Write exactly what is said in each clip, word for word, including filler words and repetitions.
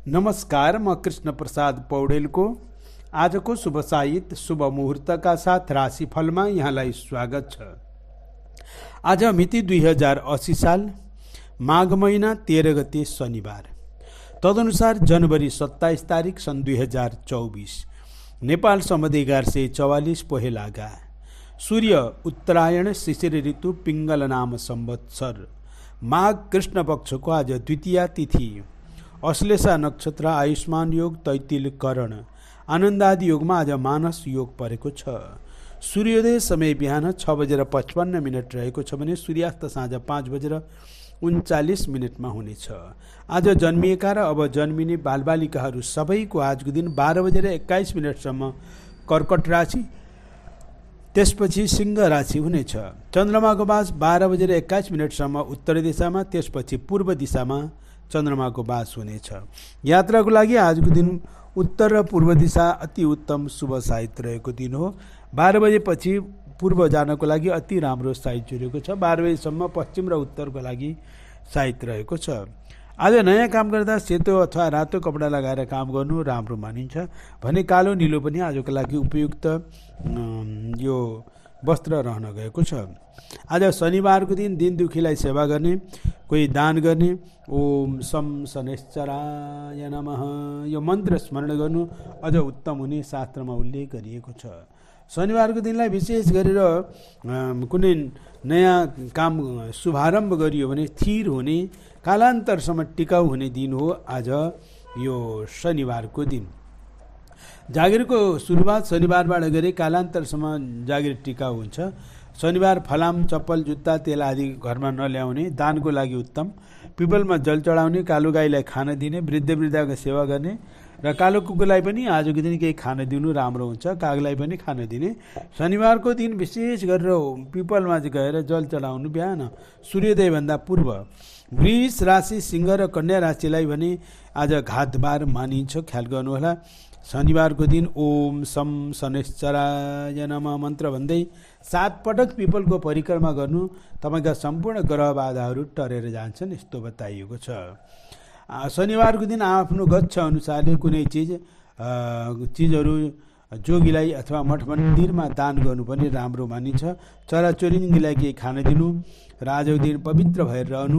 नमस्कार, म कृष्ण प्रसाद पौडेलको आजको शुभ साहित्य शुभ मुहूर्तका साथ राशिफलमा यहाँलाई स्वागत छ। आज मिति दुई हजार अस्सी साल माघ महिना तेह्र गते शनिबार, तदनुसार जनवरी सत्ताइस तारिक सन् दुई हजार चौबिस, नेपाल सम्वत एघार सय चौवालिस पहेलागा, सूर्य उत्तरायण शिशिर ऋतु पिङ्गल नाम संवत्सर, माघ कृष्ण पक्षको आज द्वितीया तिथि, अश्लेषा नक्षत्र, आयुष्मान योग, तैतिल करण, आनन्दादि योगमा आज मानस योग परेको छ। सूर्योदय समय बिहान छ बजेर पचपन्न मिनट रहेको छ भने सूर्यास्त साँझ पाँच बजेर उन्चालिस मिनटमा हुनेछ। आज जन्मिएका र अब जन्मिने बालबालिकाहरू सबैको आजको दिन बाह्र बजेर एक्काइस मिनटसम्म कर्कट राशि, त्यसपछि सिंह राशि हुनेछ। चन्द्रमाको बास बाह्र बजेर एक्काइस मिनटसम्म उत्तर दिशामा, त्यसपछि पूर्व दिशामा चन्द्रमाको बास हुनेछ। यात्राको लागि आजको दिन उत्तर र पूर्व दिशा अति उत्तम शुभ साहित्य रहेको दिन हो। बाह्र बजेपछि पूर्व जानको लागि अति राम्रो साहित्य रहेको छ। बाह्र बजेसम्म पश्चिम र उत्तरको लागि साहित्य रहेको छ। आज नयाँ काम गर्दा सेतो अथवा रातो कपडा लगाएर काम गर्नु राम्रो मानिन्छ भने कालो निलो पनि आजको लागि उपयुक्त यो वस्त्र रहन गएको छ। आज शनिबारको दिन दिन दुखीलाई सेवा गर्ने, कोही दान गर्ने, ओम सम शनैश्चराय नमः यो मन्त्र स्मरण गर्नु अझ उत्तम हुने शास्त्रमा उल्लेख गरिएको छ। शनिबारको दिनलाई विशेष गरेर कुनै नयाँ काम शुभारम्भ गरियो भने स्थिर हुने, कालान्तरसम्म टिकाउ हुने दिन हो आज यो शनिबारको दिन। जागिरको सुरुवात शनिबारबाट गरे कालान्तरसम्म जागिर टिकाउ हुन्छ। शनिबार फलाम, चप्पल, जुत्ता, तेल आदि घरमा नल्याउने, दानको लागि उत्तम। पिपलमा जल चढाउने, कालो गाईलाई खान दिने, वृद्ध वृद्धाको सेवा गर्ने र कालो कुकुरलाई पनि आजको दिन केही खान दिनु राम्रो हुन्छ। कागलाई पनि खान दिने। शनिबारको दिन विशेष गरेर पिपलमा गएर जल चढाउनु बिहान सूर्योदयभन्दा पूर्व। वृष राशि, सिंह र कन्या राशिलाई भने आज घातबार मानिन्छ, ख्याल गर्नुहोला। शनिबारको दिन ओम सम शनैश्चराय नमः मन्त्र भन्दै सात पटक पिपलको परिक्रमा गर्नु तपाईँका सम्पूर्ण ग्रह बाधाहरू टरेर जान्छन्, यस्तो बताइएको छ। शनिबारको दिन आफ्नो गच्छ अनुसारले कुनै चिज चिजहरू जोगीलाई अथवा मठ मन्दिरमा दान गर्नु पनि राम्रो मानिन्छ। चराचुरुङ्गीलाई केही खान दिनु र आजको दिन पवित्र भएर रहनु,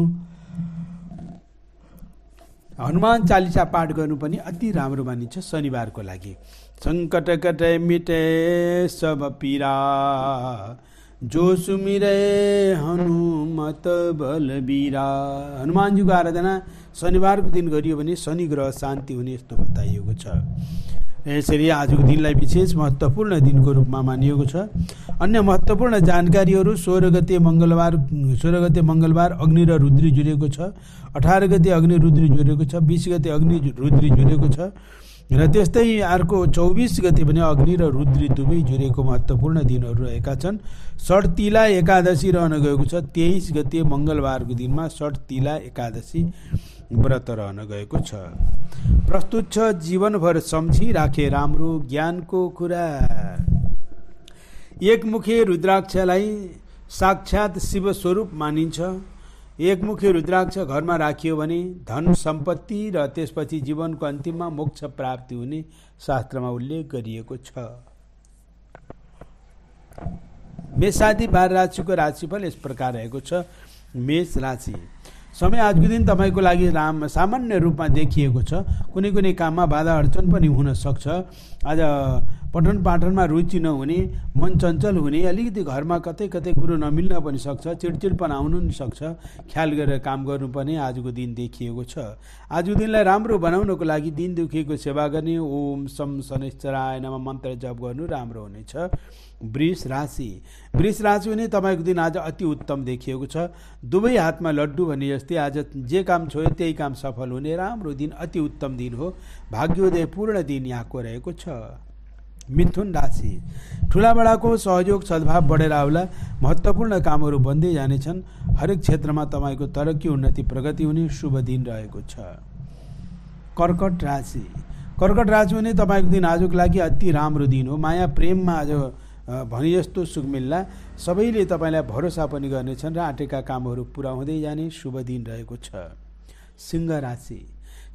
हनुमान चालिसा पाठ गर्नु पनि अति राम्रो मानिन्छ शनिबारको लागि। सङ्कट कटे मिटे सब पीरा, जो सुमिरे हनुमत बलबीरा। हनुमानजीको आराधना शनिबारको दिन गरियो भने शनि ग्रह शान्ति हुने यस्तो बताइएको छ। यसरी आजको दिनलाई विशेष महत्त्वपूर्ण दिनको रूपमा मानिएको छ। अन्य महत्त्वपूर्ण जानकारीहरू सोह्र गते मङ्गलबार सोह्र गते मङ्गलबार अग्नि र रुद्री जुरेको छ। अठार गते अग्नि रुद्री जुरेको छ। बिस गते अग्नि रुद्री जुरेको छ र त्यस्तै अर्को चौबिस गते पनि अग्नि र रुद्री दुवै जुरेको महत्त्वपूर्ण दिनहरू रहेका छन्। षट्तिला एकादशी रहन गएको छ। तेइस गते मङ्गलबारको दिनमा षट्तिला एकादशी व्रत रहन गएको छ। प्रस्तुत छ जीवनभर सम्झी राखे राम्रो ज्ञानको कुरा। एकमुखे रुद्राक्षलाई साक्षात शिव स्वरूप मानिन्छ। एकमुखे रुद्राक्ष घरमा राखियो भने धन सम्पत्ति र त्यसपछि जीवनको अन्तिममा मोक्ष प्राप्ति हुने शास्त्रमा उल्लेख गरिएको छ। मेष आदि बाह्र राशिको राशिफल यस प्रकार रहेको छ। मेष राशि, समय आजको दिन तपाईँको लागि राम सामान्य रूपमा देखिएको छ। कुनै कुनै काममा बाधा अडचन पनि हुन सक्छ। आज पठन पाठनमा रुचि नहुने, मन चञ्चल हुने, अलिकति घरमा कतै कतै कुरो नमिल्न पनि सक्छ, चिडचिडपन आउनु पनि सक्छ। ख्याल गरेर काम गर्नुपर्ने आजको दिन देखिएको छ। आजको दिनलाई राम्रो बनाउनको लागि दिन दुखीको सेवा गर्ने, ओम सम शनैश्चराय नमः मन्त्र जप गर्नु राम्रो हुनेछ। वृष राशि, वृष राशि भने तपाईँको दिन आज अति उत्तम देखिएको छ। दुवै हातमा लड्डु भने जस्तै आज जे काम छोयो त्यही काम सफल हुने राम्रो दिन, अति उत्तम दिन हो। भाग्योदय पूर्ण दिन यहाँको रहेको छ। मिथुन राशि, ठुलाबडाको सहयोग सद्भाव बढेर आउला। महत्त्वपूर्ण कामहरू बन्दै जानेछन्। हरेक क्षेत्रमा तपाईँको तरक्की उन्नति प्रगति हुने शुभ दिन रहेको छ। कर्कट राशि, कर्कट राशि भने तपाईँको दिन आजको लागि अति राम्रो दिन हो। माया प्रेममा आज भने जस्तो सुख मिल्ला। सबैले तपाईँलाई भरोसा पनि गर्नेछन् र आँटेका कामहरू पुरा हुँदै जाने शुभ दिन रहेको छ। सिंह राशि,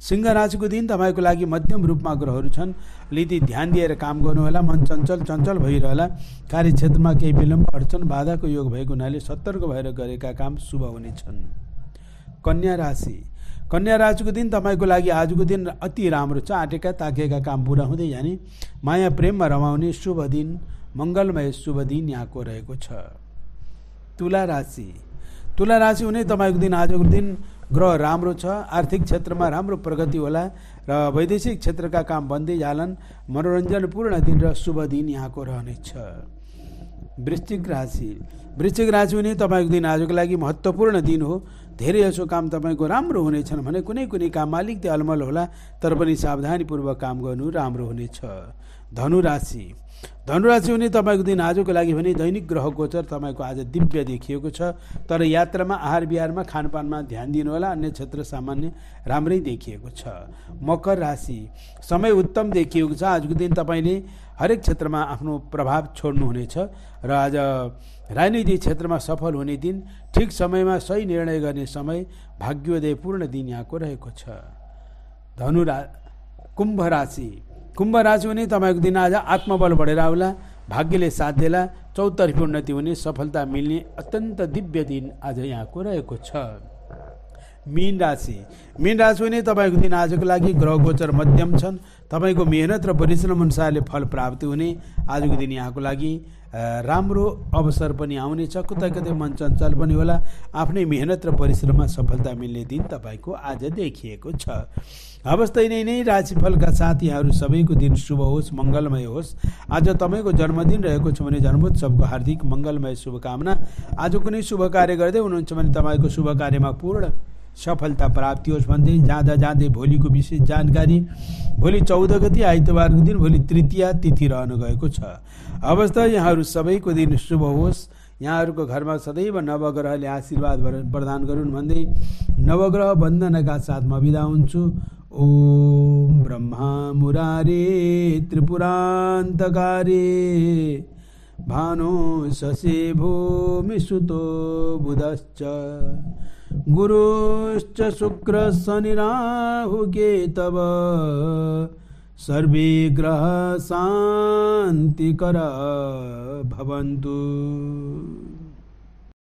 सिंह राशिको दिन तपाईँको लागि मध्यम रूपमा ग्रहहरू छन्। लिति ध्यान दिएर काम गर्नुहोला। मन चञ्चल चञ्चल भइरहला। कार्यक्षेत्रमा केही विलम्ब अडचन बाधाको योग भएको हुनाले सतर्क भएर गरेका काम शुभ हुनेछन्। कन्या राशि कन्या राशिको दिन तपाईँको लागि आजको दिन अति राम्रो छ। आँटेका ताकेका काम पुरा हुँदै जाने, माया प्रेममा रमाउने शुभ दिन, मङ्गलमय शुभ दिन यहाँको रहेको छ। तुला राशि तुला राशि हुने तपाईँको दिन आजको दिन ग्रह राम्रो छ। आर्थिक क्षेत्रमा राम्रो प्रगति होला र वैदेशिक क्षेत्रका काम बन्दै जालान्। मनोरञ्जनपूर्ण दिन र शुभ दिन यहाँको रहनेछ। वृश्चिक राशि वृश्चिक राशि हुने तपाईँको दिन आजको लागि महत्त्वपूर्ण दिन हो। धेरै जसो काम तपाईँको राम्रो हुनेछन् भने कुनै कुनै काम अलिकति अलमल होला, तर पनि सावधानीपूर्वक काम गर्नु राम्रो हुनेछ। धनु राशि धनु राशि हुने तपाईँको दिन आजको लागि भने दैनिक ग्रह गोचर तपाईँको आज दिव्य देखिएको छ, तर यात्रामा आहार विहारमा खानपानमा ध्यान दिनुहोला। अन्य क्षेत्र सामान्य राम्रै देखिएको छ। मकर राशि समय उत्तम देखिएको छ। आजको दिन तपाईँले हरेक क्षेत्रमा आफ्नो प्रभाव छोड्नुहुनेछ र आज राजनीतिक क्षेत्रमा सफल हुने दिन, ठिक समयमा सही निर्णय गर्ने समय, भाग्योदयपूर्ण दिन यहाँको रहेको छ। धनु रा कुम्भ राशि कुम्भ राशि हुने तपाईँको दिन आज आत्मबल बढेर आउला, भाग्यले साथ देला, चौतर्फी उन्नति हुने, सफलता मिल्ने अत्यन्त दिव्य दिन आज यहाँको रहेको छ। मीन राशि मीन राशि हुने तपाईँको दिन आजको लागि ग्रह गोचर मध्यम छन्। तपाईँको मेहनत र परिश्रम अनुसारले फल प्राप्ति हुने आजको दिन यहाँको लागि राम्रो अवसर पनि आउनेछ। कतै कतै मन चञ्चल पनि होला। आफ्नै मेहनत र परिश्रममा सफलता मिल्ने दिन तपाईँको आज देखिएको छ। अवस्था नै नै राशिफलका साथ यहाँहरू सबैको दिन शुभ होस्, मङ्गलमय होस्। आज तपाईँको जन्मदिन रहेको छ भने जन्मोत्सवको हार्दिक मङ्गलमय शुभकामना। आज कुनै शुभ कार्य गर्दै हुनुहुन्छ भने तपाईँको शुभ कार्यमा पूर्ण सफलता प्राप्ति होस् भन्दै जाँदा जाँदै भोलिको विशेष जानकारी। भोलि चौध गति आइतबारको दिन, भोलि तृतीया तिथि रहन गएको छ। अवस्था यहाँहरू सबैको दिन शुभ होस्। यहाँहरूको घरमा सदैव नवग्रहले आशीर्वाद प्रदान गरून् भन्दै नवग्रह वन्दनका साथ म बिदा हुन्छु। ओम ब्रह्मा मुरारे त्रिपुरान्तकारे भानो शशि भूमि सुतो बुधश्च गुरुश्च शुक्र शनि राहु केतव सर्वे ग्रह शान्तिकर भवन्तु।